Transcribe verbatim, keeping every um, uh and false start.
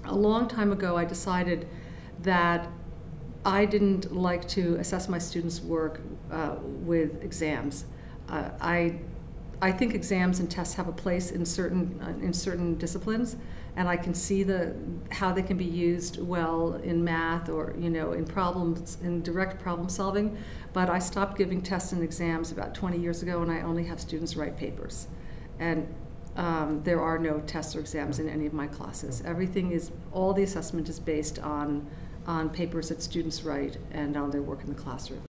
a long time ago I decided that I didn't like to assess my students' work uh, with exams. Uh, I, I think exams and tests have a place in certain, uh, in certain disciplines, and I can see the, how they can be used well in math or, you know, in problems, in direct problem solving, but I stopped giving tests and exams about twenty years ago, and I only have students write papers. And um, there are no tests or exams in any of my classes. Everything is, all the assessment is based on on papers that students write and on their work in the classroom.